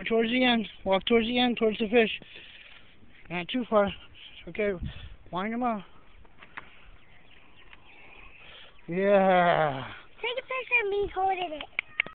towards the end. Walk towards the end, towards the fish. Not too far. Okay, wind them up. Yeah. Take a picture of me holding it.